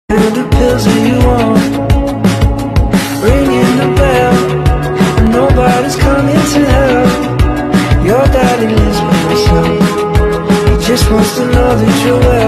And the pills that you want, ringing the bell, and nobody's coming to help. Your daddy lives by himself. He just wants to know that you're well.